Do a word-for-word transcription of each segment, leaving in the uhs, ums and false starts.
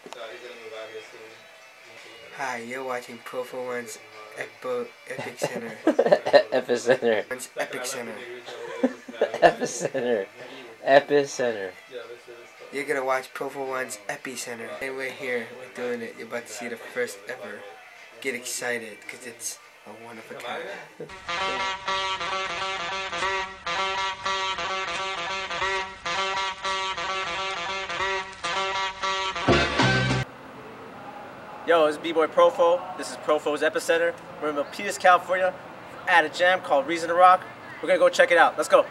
Hi, you're watching Profowons Epo Epicenter. Epicenter. Epicenter. Epicenter. Epicenter. You're gonna watch Profowons Epicenter. And we're here, we're doing it. You're about to see the first ever. Get excited, because it's a one of a kind. Yo, it's B-Boy Profo. This is Profo's Epicenter. We're in Milpitas, California at a jam called Reason to Rock. We're gonna go check it out. Let's go.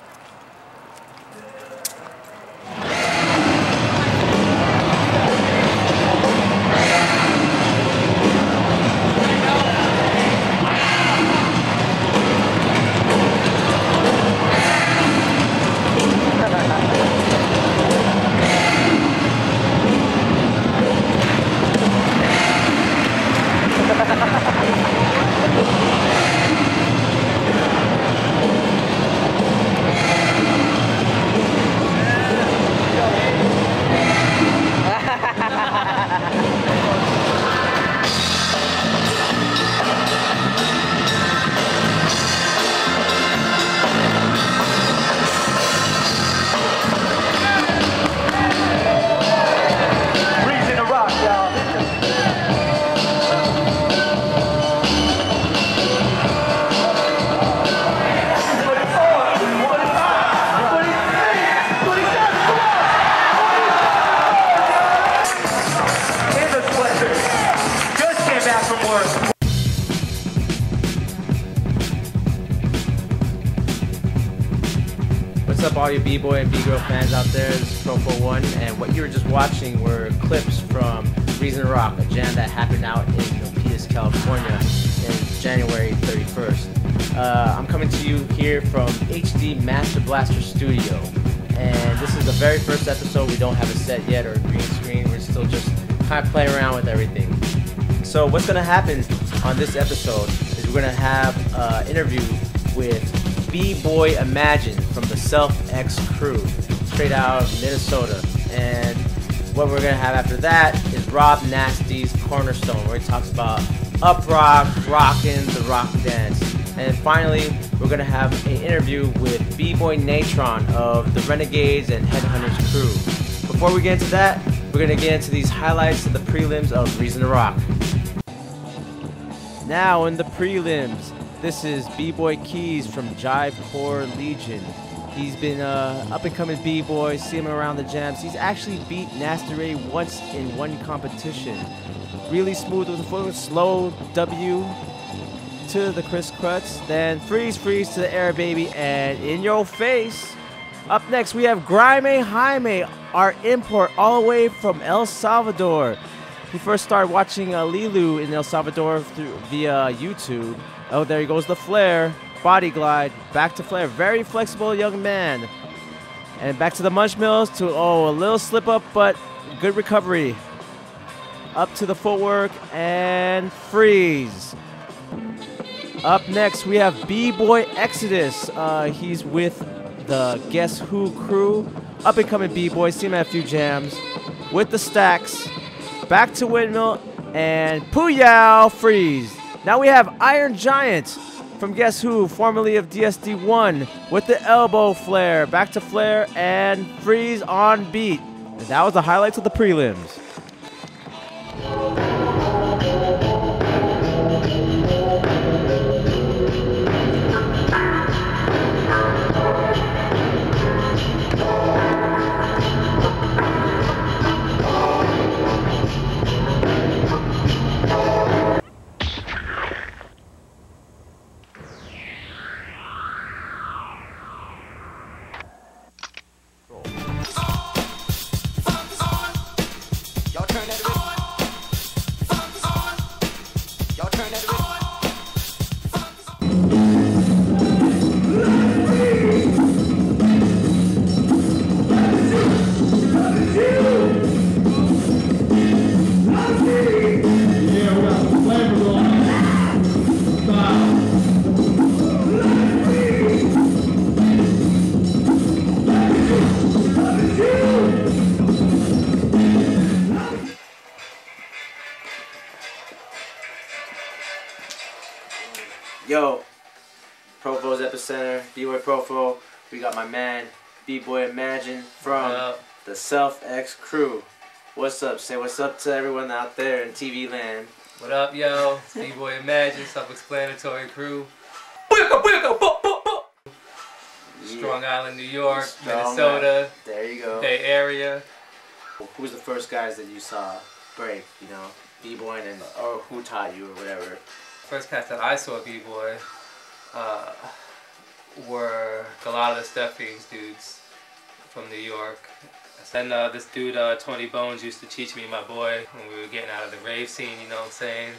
What's up, all you B-Boy and B-Girl fans out there? This is Profowon, and what you were just watching were clips from Reason to Rock, a jam that happened out in Milpitas, California in January thirty-first. Uh, I'm coming to you here from H D Master Blaster Studio, and this is the very first episode. We don't have a set yet or a green screen. We're still just kind of playing around with everything. So what's going to happen on this episode is we're going to have an interview with B-Boy Emajyn from the Self-X crew, straight out of Minnesota. And what we're gonna have after that is Rob Nasty's Cornerstone, where he talks about up rock, rockin' the rock dance. And finally, we're gonna have an interview with B-Boy Natron of the Renegades and Headhunters crew. Before we get into that, we're gonna get into these highlights of the prelims of Reason to Rock. Now in the prelims, this is B-Boy Keys from Jive Core Legion. He's been uh, up-and-coming B-Boy, see him around the jams. He's actually beat Nasty Ray once in one competition. Really smooth with the foot, slow W to the Chris Crutz, then freeze, freeze to the air, baby, and in your face. Up next, we have Grime Jaime, our import all the way from El Salvador. He first started watching uh, Lilu in El Salvador through, via YouTube. Oh, there he goes, the flare, body glide, back to flare. Very flexible young man. And back to the Munch Mills to, oh, a little slip up, but good recovery. Up to the footwork and freeze. Up next, we have B-Boy Exodus. Uh, he's with the Guess Who crew. Up and coming B-Boy, see him at a few jams. With the stacks, back to windmill, and Pooyow, freeze. Now we have Iron Giant from Guess Who, formerly of D S D one, with the elbow flare, back to flare, and freeze on beat. And that was the highlights of the prelims. Yo, Profo's Epicenter, B-Boy Profo. We got my man, B-Boy Emajyn from the Self X crew. What's up? Say what's up to everyone out there in T V land. What up, yo? It's B-Boy Emajyn, self-explanatory crew. Strong Island, New York, Strong Minnesota. There you go. Bay Area. Who's the first guys that you saw break, you know, B-Boy and or who taught you or whatever? First cats that I saw B-Boy uh, were a lot of the Steffies dudes from New York. Then uh, this dude, uh, Tony Bones, used to teach me, my boy, when we were getting out of the rave scene, you know what I'm saying?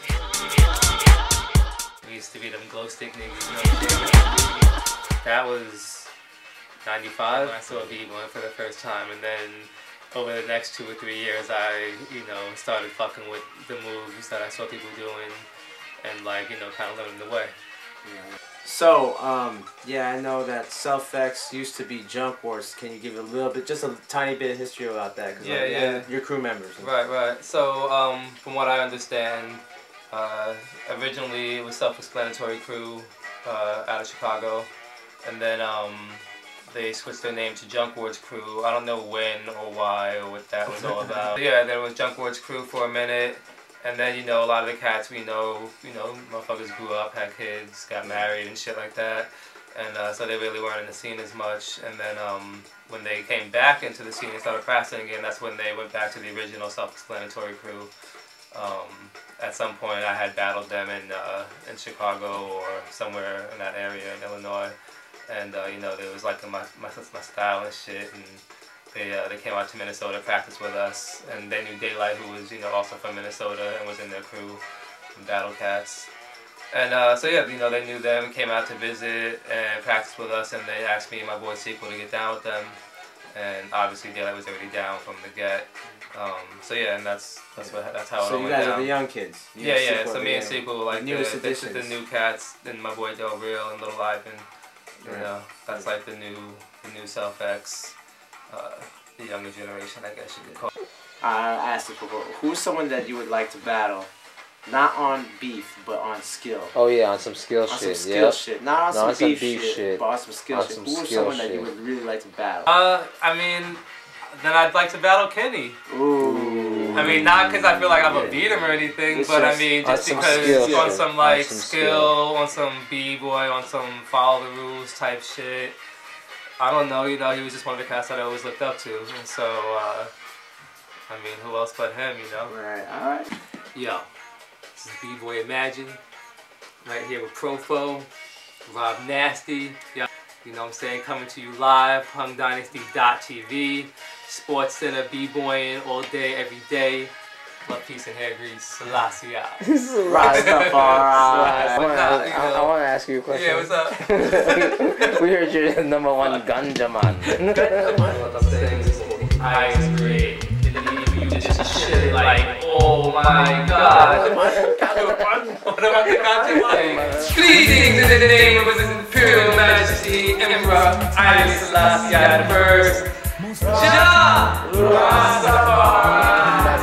We used to be them glow stick niggas, you know what I'm saying? That was ninety-five when I saw B-Boy for the first time, and then over the next two or three years I, you know, started fucking with the moves that I saw people doing and, like, you know, kind of learning the way. Yeah. So, um, yeah, I know that Self X used to be Junk Wars. Can you give a little bit, just a tiny bit of history about that? Cause yeah, like, yeah. Your crew members. Right, right. So, um, from what I understand, uh, originally it was Self-Explanatory Crew uh, out of Chicago, and then um, they switched their name to Junk Wars Crew. I don't know when or why or what that was all about. Yeah, there was Junk Wars Crew for a minute. And then, you know, a lot of the cats we know, you know, motherfuckers grew up, had kids, got married and shit like that. And uh, so they really weren't in the scene as much. And then um, when they came back into the scene and started practicing again, that's when they went back to the original Self-Explanatory Crew. Um, at some point I had battled them in, uh, in Chicago or somewhere in that area in Illinois. And, uh, you know, there was like my, my, my style and shit. And, They, uh, they came out to Minnesota to practice with us, and they knew Daylight, who was, you know, also from Minnesota and was in their crew from Battle Cats. And uh, so yeah, you know, they knew them, came out to visit and practice with us, and they asked me and my boy Sequel to get down with them. And obviously Daylight was already down from the get. Um, so yeah, and that's that's what that's how it so all went down. So you guys down. Are the young kids. You yeah, yeah. So me and Sequel were like the, the, this is the new cats, and my boy Del Real and Little Ivan. You know, that's like the new the new Self X. Uh, the younger generation, I guess you could call it. I asked you before, who's someone that you would like to battle? Not on beef, but on skill. Oh yeah, on some skill on shit. On some skill yep. shit. Not on no, some, on beef, some beef shit, shit, but on some skill on shit. some Who's skill someone shit. that you would really like to battle? Uh, I mean, then I'd like to battle Kenny. Ooh. I mean, not because I feel like I'm gonna beat him or anything, it's but just, I mean, just some because skill on shit. some like on some skill, skill, on some B-Boy, on some follow the rules type shit. I don't know, you know, he was just one of the cats that I always looked up to, and so, uh, I mean, who else but him, you know? Right, alright. Yo, this is B-Boy Emajyn, right here with Profo, Rob Nasty, yo, you know what I'm saying, coming to you live, Hung Dynasty dot T V, Sports Center, B-Boying all day, every day. Love, peace, and hair grease. Selassie out. Rastafari. I want to ask you a question. Yeah, what's up? We heard you're the number one ganja man. What I'm saying is, I agree. You just shit like, oh my god. What about the ganja? Greetings in the name of His Imperial Majesty, Emperor Haile Selassie the First. Ja! Rastafari.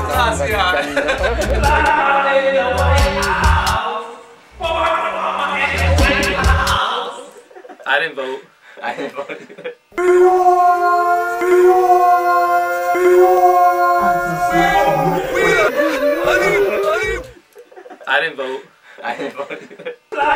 I didn't vote. I didn't vote. I didn't vote. I didn't vote.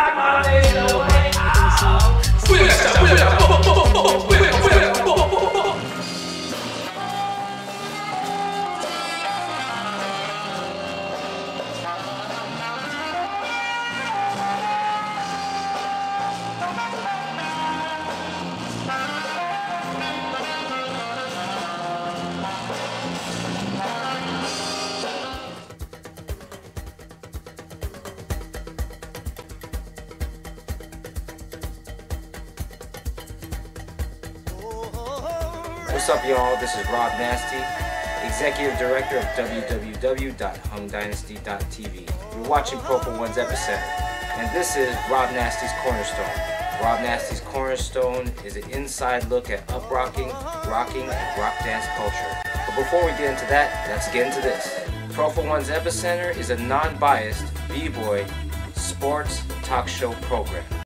What's up, y'all? This is Rob Nasty, Executive Director of w w w dot hung dynasty dot t v. You're watching Profowons Epicenter, and this is Rob Nasty's Cornerstone. Rob Nasty's Cornerstone is an inside look at up-rocking, rocking, and rock dance culture. But before we get into that, let's get into this. Profowons Epicenter is a non-biased B-boy, sports sports talk show program.